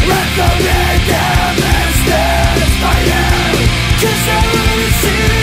Let the big damage stand by you. 'Cause I really see